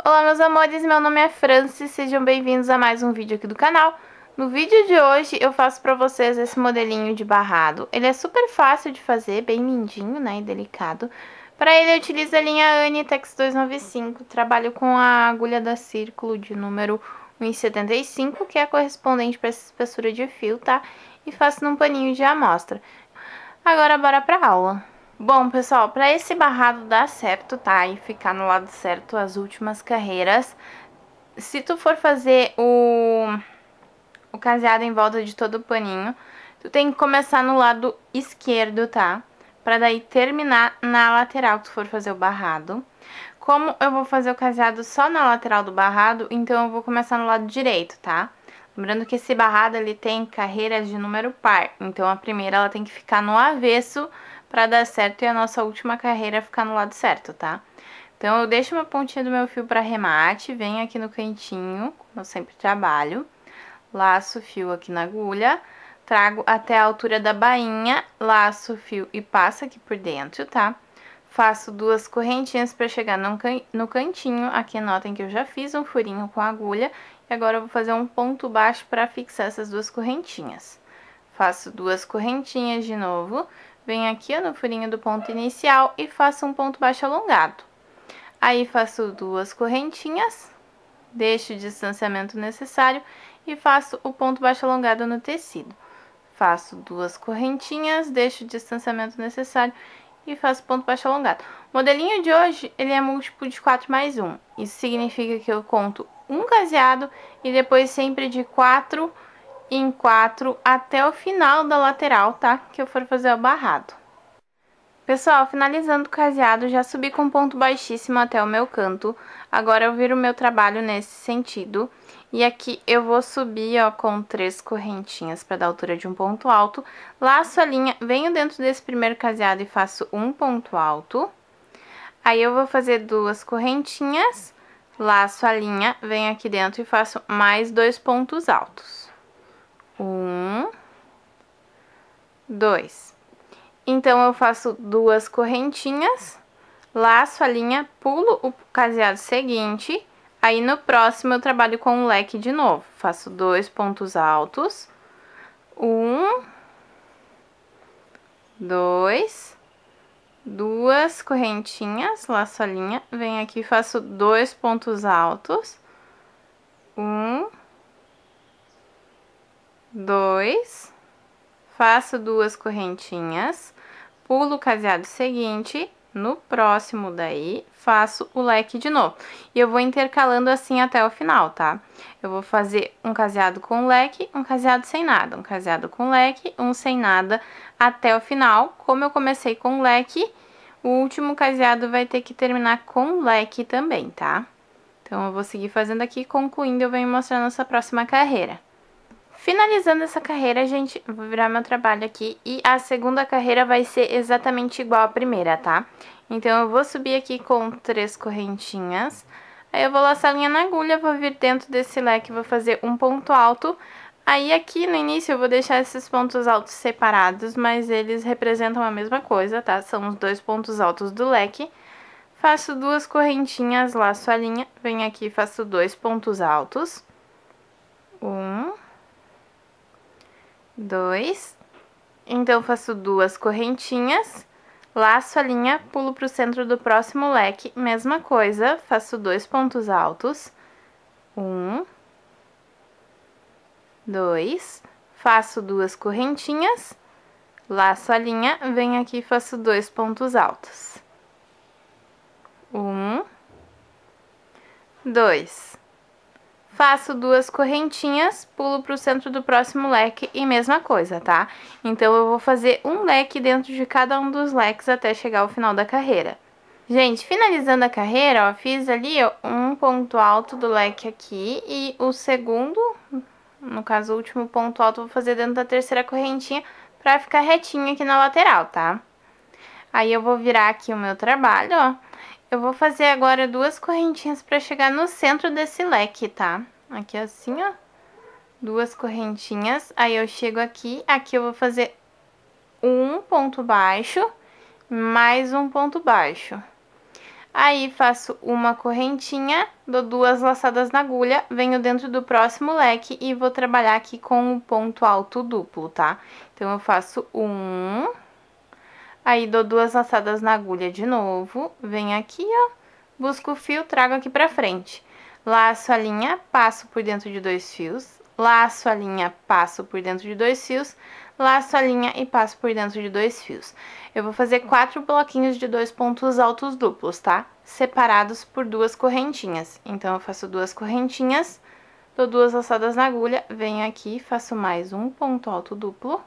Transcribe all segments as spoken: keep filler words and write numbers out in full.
Olá, meus amores, meu nome é Francis, sejam bem-vindos a mais um vídeo aqui do canal. No vídeo de hoje eu faço pra vocês esse modelinho de barrado. Ele é super fácil de fazer, bem lindinho, né, e delicado. Para ele eu utilizo a linha Anitex duzentos e noventa e cinco, trabalho com a agulha da Círculo de número um e setenta e cinco, que é a correspondente para essa espessura de fio, tá? E faço num paninho de amostra. Agora bora pra aula. Bom, pessoal, para esse barrado dar certo, tá? E ficar no lado certo as últimas carreiras, se tu for fazer o, o caseado em volta de todo o paninho, tu tem que começar no lado esquerdo, tá? Pra daí terminar na lateral que tu for fazer o barrado. Como eu vou fazer o caseado só na lateral do barrado, então eu vou começar no lado direito, tá? Lembrando que esse barrado, ele tem carreiras de número par, então a primeira ela tem que ficar no avesso pra dar certo e a nossa última carreira ficar no lado certo, tá? Então, eu deixo uma pontinha do meu fio para remate, venho aqui no cantinho, como eu sempre trabalho, laço o fio aqui na agulha, trago até a altura da bainha, laço o fio e passo aqui por dentro, tá? Faço duas correntinhas para chegar no, can no cantinho, aqui notem que eu já fiz um furinho com a agulha, e agora eu vou fazer um ponto baixo para fixar essas duas correntinhas. Faço duas correntinhas de novo, venho aqui ó, no furinho do ponto inicial e faço um ponto baixo alongado. Aí, faço duas correntinhas, deixo o distanciamento necessário e faço o ponto baixo alongado no tecido. Faço duas correntinhas, deixo o distanciamento necessário e faço ponto baixo alongado. O modelinho de hoje, ele é múltiplo de quatro mais um. Isso significa que eu conto um caseado e depois sempre de quatro em quatro até o final da lateral, tá? Que eu for fazer o barrado. Pessoal, finalizando o caseado, já subi com ponto baixíssimo até o meu canto. Agora eu viro o meu trabalho nesse sentido. E aqui eu vou subir, ó, com três correntinhas para dar altura de um ponto alto. Laço a linha, venho dentro desse primeiro caseado e faço um ponto alto. Aí eu vou fazer duas correntinhas, laço a linha, venho aqui dentro e faço mais dois pontos altos. Um, dois. Então, eu faço duas correntinhas, laço a linha, pulo o caseado seguinte, aí no próximo eu trabalho com o leque de novo. Faço dois pontos altos, um, dois, duas correntinhas, laço a linha, venho aqui e faço dois pontos altos, um, dois, faço duas correntinhas, pulo o caseado seguinte, no próximo daí, faço o leque de novo. E eu vou intercalando assim até o final, tá? Eu vou fazer um caseado com leque, um caseado sem nada, um caseado com leque, um sem nada, até o final. Como eu comecei com leque, o último caseado vai ter que terminar com leque também, tá? Então, eu vou seguir fazendo aqui, concluindo, eu venho mostrando essa próxima carreira. Finalizando essa carreira, gente, vou virar meu trabalho aqui e a segunda carreira vai ser exatamente igual à primeira, tá? Então, eu vou subir aqui com três correntinhas, aí eu vou laçar a linha na agulha, vou vir dentro desse leque, vou fazer um ponto alto. Aí, aqui no início, eu vou deixar esses pontos altos separados, mas eles representam a mesma coisa, tá? São os dois pontos altos do leque. Faço duas correntinhas, laço a linha, venho aqui e faço dois pontos altos. Um... Dois, então faço duas correntinhas, laço a linha, pulo pro centro do próximo leque, mesma coisa, faço dois pontos altos, um, dois, faço duas correntinhas, laço a linha, venho aqui e faço dois pontos altos, um, dois. Faço duas correntinhas, pulo pro centro do próximo leque e mesma coisa, tá? Então, eu vou fazer um leque dentro de cada um dos leques até chegar ao final da carreira. Gente, finalizando a carreira, ó, fiz ali ó, um ponto alto do leque aqui e o segundo, no caso o último ponto alto, eu vou fazer dentro da terceira correntinha pra ficar retinho aqui na lateral, tá? Aí, eu vou virar aqui o meu trabalho, ó. Eu vou fazer agora duas correntinhas pra chegar no centro desse leque, tá? Aqui assim, ó. Duas correntinhas. Aí, eu chego aqui. Aqui eu vou fazer um ponto baixo, mais um ponto baixo. Aí, faço uma correntinha, dou duas laçadas na agulha, venho dentro do próximo leque e vou trabalhar aqui com o ponto alto duplo, tá? Então, eu faço um, aí dou duas laçadas na agulha de novo, venho aqui, ó, busco o fio, trago aqui pra frente. Laço a linha, passo por dentro de dois fios, laço a linha, passo por dentro de dois fios, laço a linha e passo por dentro de dois fios. Eu vou fazer quatro bloquinhos de dois pontos altos duplos, tá? Separados por duas correntinhas. Então, eu faço duas correntinhas, dou duas laçadas na agulha, venho aqui, faço mais um ponto alto duplo.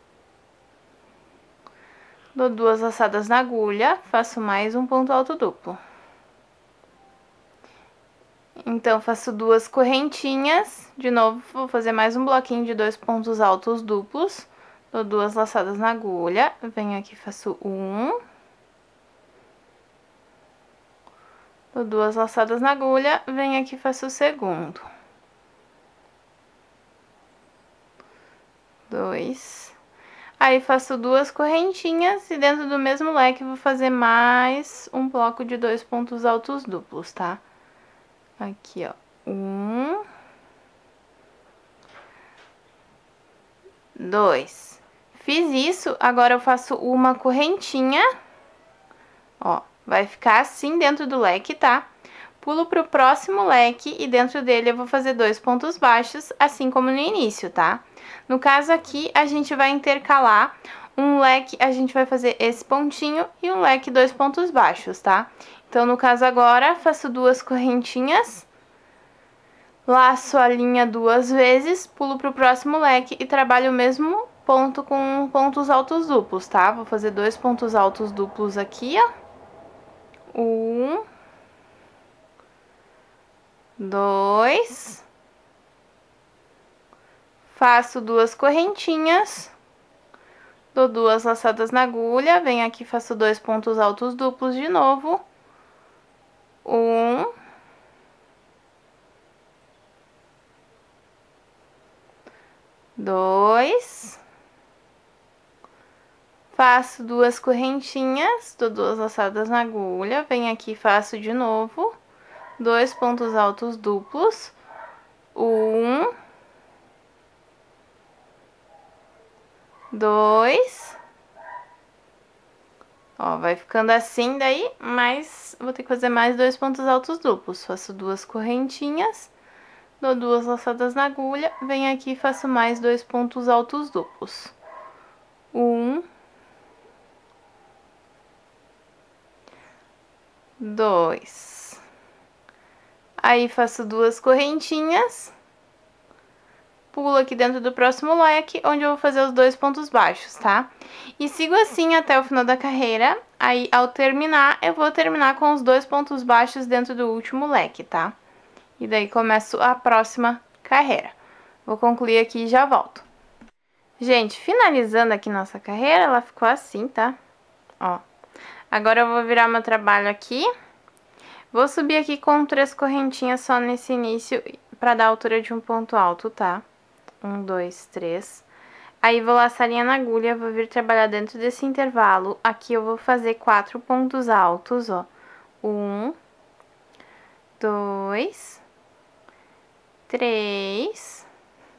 Dou duas laçadas na agulha, faço mais um ponto alto duplo. Então, faço duas correntinhas, de novo, vou fazer mais um bloquinho de dois pontos altos duplos, dou duas laçadas na agulha, venho aqui, faço um, dou duas laçadas na agulha, venho aqui, faço o segundo, dois, aí faço duas correntinhas e dentro do mesmo leque vou fazer mais um bloco de dois pontos altos duplos, tá? Aqui, ó, um, dois. Fiz isso, agora eu faço uma correntinha, ó, vai ficar assim dentro do leque, tá? Pulo pro próximo leque e dentro dele eu vou fazer dois pontos baixos, assim como no início, tá? No caso aqui, a gente vai intercalar um leque, a gente vai fazer esse pontinho e um leque dois pontos baixos, tá? Então, no caso agora, faço duas correntinhas, laço a linha duas vezes, pulo pro próximo leque e trabalho o mesmo ponto com pontos altos duplos, tá? Vou fazer dois pontos altos duplos aqui, ó. Um, dois, faço duas correntinhas, dou duas laçadas na agulha, venho aqui, faço dois pontos altos duplos de novo. Um, dois, faço duas correntinhas, dou duas laçadas na agulha, venho aqui, faço de novo dois pontos altos duplos, um, dois, ó, vai ficando assim daí, mas vou ter que fazer mais dois pontos altos duplos, faço duas correntinhas, dou duas laçadas na agulha, venho aqui e faço mais dois pontos altos duplos, um, dois. Aí, faço duas correntinhas, pulo aqui dentro do próximo leque, onde eu vou fazer os dois pontos baixos, tá? E sigo assim até o final da carreira, aí, ao terminar, eu vou terminar com os dois pontos baixos dentro do último leque, tá? E daí, começo a próxima carreira. Vou concluir aqui e já volto. Gente, finalizando aqui nossa carreira, ela ficou assim, tá? Ó. Agora, eu vou virar meu trabalho aqui. Vou subir aqui com três correntinhas só nesse início, pra dar a altura de um ponto alto, tá? Um, dois, três. Aí, vou laçar a linha na agulha, vou vir trabalhar dentro desse intervalo. Aqui, eu vou fazer quatro pontos altos, ó. Um, dois, três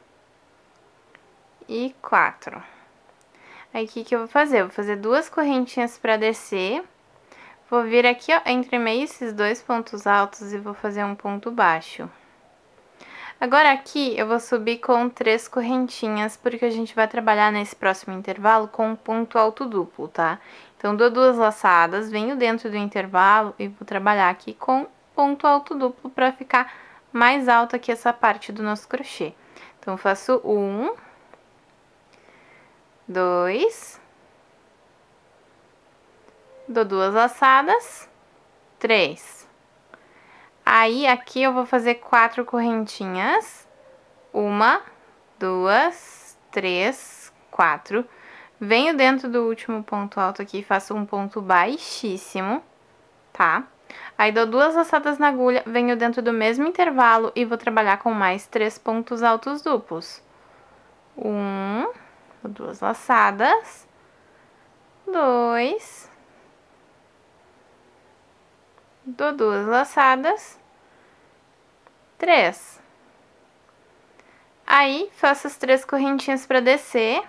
e quatro. Aí, o que que eu vou fazer? Eu vou fazer duas correntinhas pra descer. Vou vir aqui, ó, entre meio esses dois pontos altos e vou fazer um ponto baixo. Agora, aqui, eu vou subir com três correntinhas, porque a gente vai trabalhar nesse próximo intervalo com um ponto alto duplo, tá? Então, dou duas laçadas, venho dentro do intervalo e vou trabalhar aqui com ponto alto duplo pra ficar mais alta aqui essa parte do nosso crochê. Então, faço um, dois, dou duas laçadas, três. Aí, aqui eu vou fazer quatro correntinhas, uma, duas, três, quatro. Venho dentro do último ponto alto aqui e faço um ponto baixíssimo, tá? Aí, dou duas laçadas na agulha, venho dentro do mesmo intervalo e vou trabalhar com mais três pontos altos duplos. Um, duas laçadas, dois, dou duas laçadas, três. Aí, faço as três correntinhas para descer.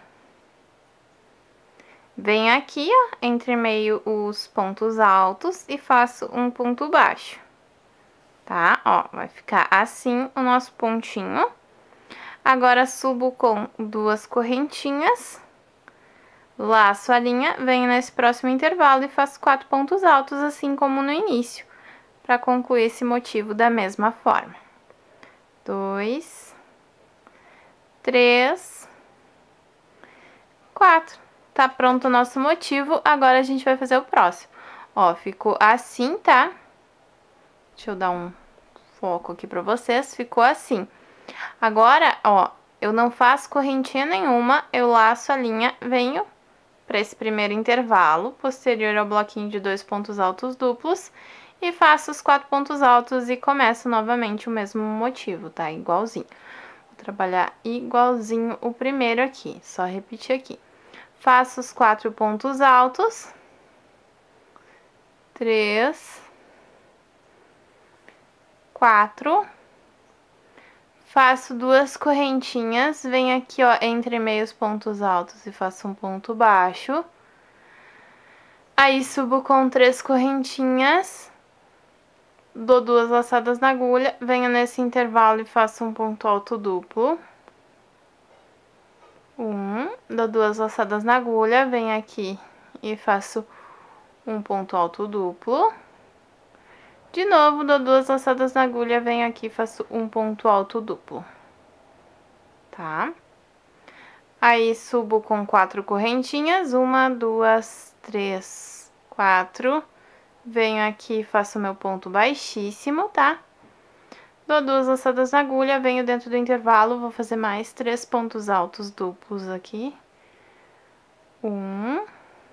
Venho aqui, ó, entre meio os pontos altos e faço um ponto baixo, tá? Ó, vai ficar assim o nosso pontinho. Agora, subo com duas correntinhas, laço a linha, venho nesse próximo intervalo e faço quatro pontos altos, assim como no início, para concluir esse motivo da mesma forma. Dois, três, quatro. Tá pronto o nosso motivo, agora a gente vai fazer o próximo. Ó, ficou assim, tá? Deixa eu dar um foco aqui pra vocês, ficou assim. Agora, ó, eu não faço correntinha nenhuma, eu laço a linha, venho pra esse primeiro intervalo, posterior ao bloquinho de dois pontos altos duplos, e faço os quatro pontos altos e começo novamente o mesmo motivo, tá? Igualzinho. Vou trabalhar igualzinho o primeiro aqui, só repetir aqui. Faço os quatro pontos altos, três, quatro, faço duas correntinhas, venho aqui, ó, entre meios pontos altos e faço um ponto baixo. Aí, subo com três correntinhas, dou duas laçadas na agulha, venho nesse intervalo e faço um ponto alto duplo. Um, dou duas laçadas na agulha, venho aqui e faço um ponto alto duplo. De novo, dou duas laçadas na agulha, venho aqui e faço um ponto alto duplo. Tá? Aí, subo com quatro correntinhas, uma, duas, três, quatro. Venho aqui e faço meu ponto baixíssimo, tá? Dou duas laçadas na agulha, venho dentro do intervalo, vou fazer mais três pontos altos duplos aqui. Um.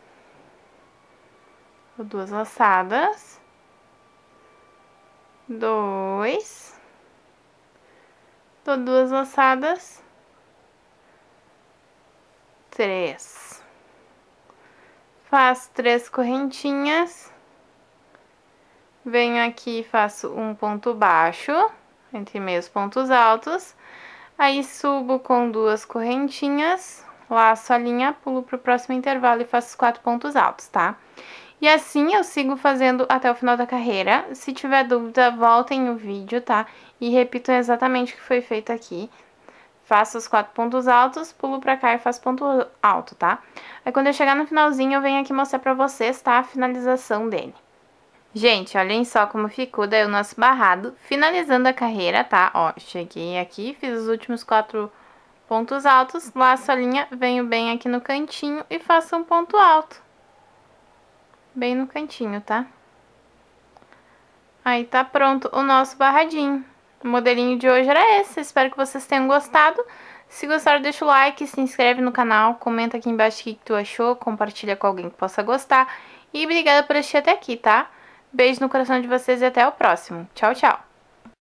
Dou duas laçadas. Dois. Dou duas laçadas. Três. Faço três correntinhas. Venho aqui e faço um ponto baixo entre meios pontos altos, aí subo com duas correntinhas, laço a linha, pulo pro próximo intervalo e faço os quatro pontos altos, tá? E assim eu sigo fazendo até o final da carreira. Se tiver dúvida, voltem o vídeo, tá? E repitam exatamente o que foi feito aqui. Faço os quatro pontos altos, pulo pra cá e faço ponto alto, tá? Aí quando eu chegar no finalzinho, eu venho aqui mostrar pra vocês, tá? A finalização dele. Gente, olhem só como ficou daí o nosso barrado, finalizando a carreira, tá? Ó, cheguei aqui, fiz os últimos quatro pontos altos, laço a linha, venho bem aqui no cantinho e faço um ponto alto. Bem no cantinho, tá? Aí tá pronto o nosso barradinho. O modelinho de hoje era esse, espero que vocês tenham gostado. Se gostaram, deixa o like, se inscreve no canal, comenta aqui embaixo o que tu achou, compartilha com alguém que possa gostar. E obrigada por assistir até aqui, tá? Beijo no coração de vocês e até o próximo. Tchau, tchau!